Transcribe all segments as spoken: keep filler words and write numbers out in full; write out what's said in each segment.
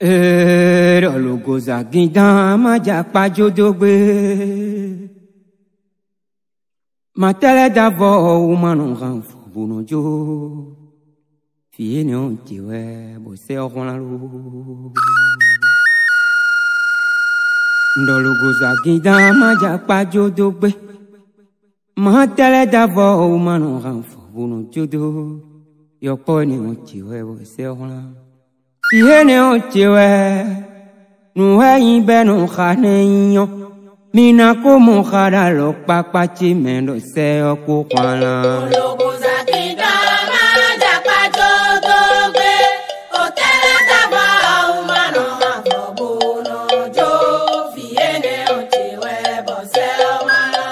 Ero lugoza gindan maja pajodogbe. Matele davo umanu ranfo bunojo. Fiene on tiwe bose okonlaru. Ndo lugoza gindan maja pajodogbe. Matele davo umanu ranfo bunojo. Yopone on tiwe bose okonlaru. Fiene on tiwe, nuwe ibe no khaneyo. Mina komo khada lo papa chimendo se oko kwana. Ologoza kidama japa jodogbe, otele daba umano mafobuno jo. Fiene on tiwe bose omana.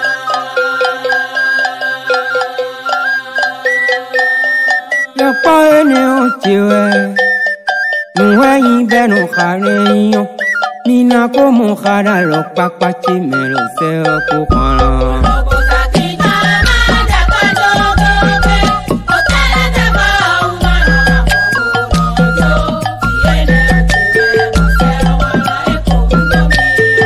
Yopone on tiwe. Nuwe beno khaneyo, mina komo khada lo papa chimelo se oko kwana. Ologoza kidama japa jodogbe, otele daba umano mafobuno jo. Fiene on tiwe bose omana eko budomi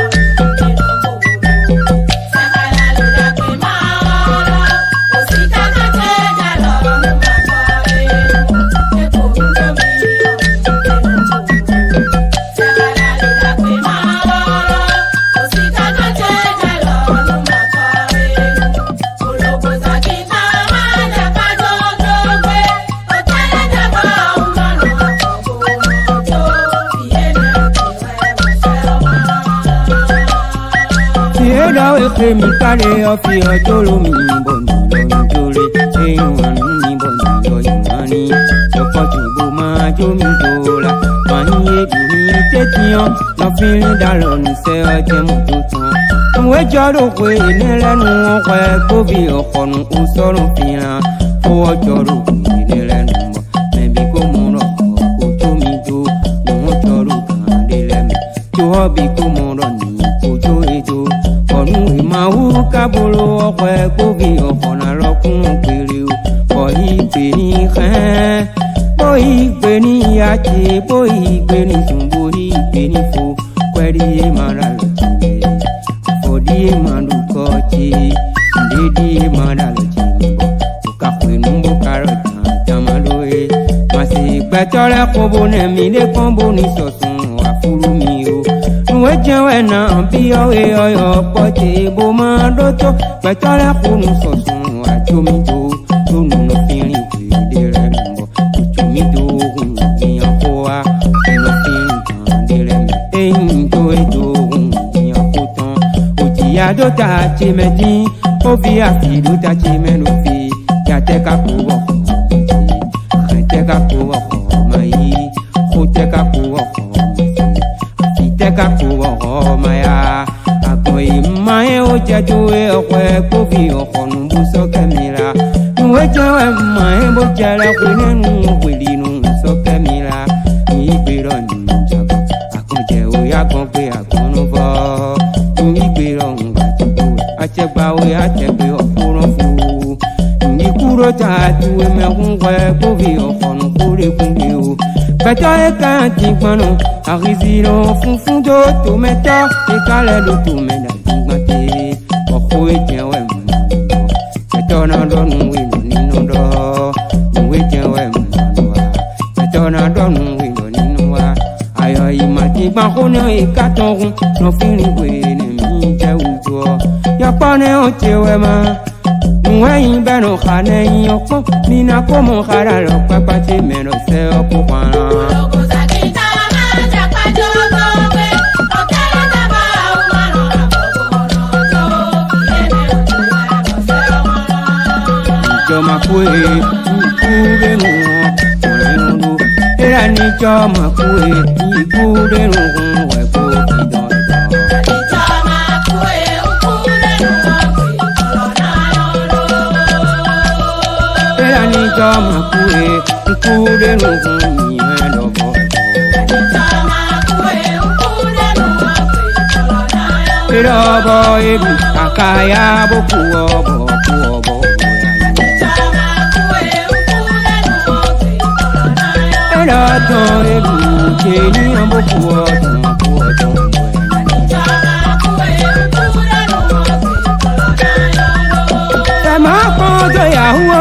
ino budo. Sakala luda kwimala, osita kateja lo numakore eko budomi. Dawe kremi kale ofi ojolo mi boni lo jore eyan ni boni lo yani opoju bo ma jo mi dola mani ebi mi tetian no feeling dalo ni se oje mo tutan we joro pe ni lenu won pe ko bi okonu usorun firan o ojoro ni lenu mo mebi ko mo ro ko to mi do mo joro kan de le mi to obi ko mo ro ni ko jo ejo onu imawu kabolo ọkọ ẹgbógi ọ̀fọ̀nà lọ́kùn pèrè o bọ̀ ìgbè ní kẹ́ bó ìgbè ní ìyájẹ bó ìgbè ní sùn bó ìgbè ní fo kwẹ́rí èmàrà lọ́jẹ̀ fọ̀dí èmàlùkọ́ jẹ ìdédé èmàrà lọ́jẹ̀ nìbọ̀ òkàpè nù bó kárọ̀ jàmà lóye màsì gbẹtọ́rẹ́ kọ́bó nẹ̀mí lẹ́kàn bó ní sọ̀sùn àfúrú mi o. We jewe na biyo e oyo pote bo ma doto petala kunu sosun ajomi do tunu no firi de rembo ajomi do hun yan ko wa no firi kan de rem eyin do e do hun yan ko tan ojiya do ta ti medi o bi afi do ta ti menu fi ya te ka ko wo te ka ko wo mai ko te ka ko wo Teka kuwa maya akoi mae o jadue okwe kobi okonu buso kamila nuwe jawe mae bo jala kunenu kwelinu so kamila ni biro njabo akunje o ya gon pe akunu bo ni biro ngatu achegba o ya chegbe okurun fu ni kuro ta tuwe me kunwe kobi okonu kure kunwe o Bata e kanti kwano, arizilo funfun do to meta, e kale do to mena dingate, oko e jewe mno, betona do nuwe no nino do, nuwe jewe mno, betona do nuwe no nino wa, ayo imati bakone e katongu, no fini we ne mi je ujo, yapane o jewe ma. Mwen beno khane yoko mina komo khara lo papa ti meno se opo kwana. Ologoza kidama japa jodogbe, otele daba umano mafobuno jo. Fiene on tiwe bose omana. Jo makue ikure nu orenu era ni jo makue ikure nu we ko kidon. Jama kue kure no humi helo bo. Jama kue kure no humi. Pero boy bu akaya bo kuo bo kuo bo. Jama kue kure no humi. Mara ton ebu cheni ambo kuoton kuoton Sama kodo ya huo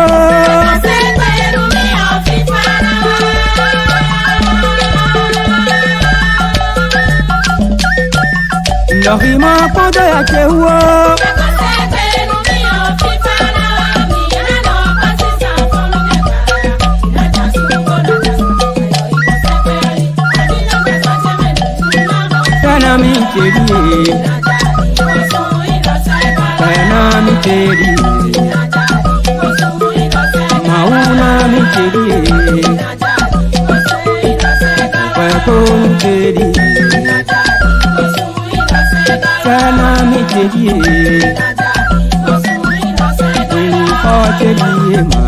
Lohima kodo ya chehuo Sana mi chedi Sana mi chedi Mauna mi chedi Kwako mi chedi Sana mi chedi Kwako chedi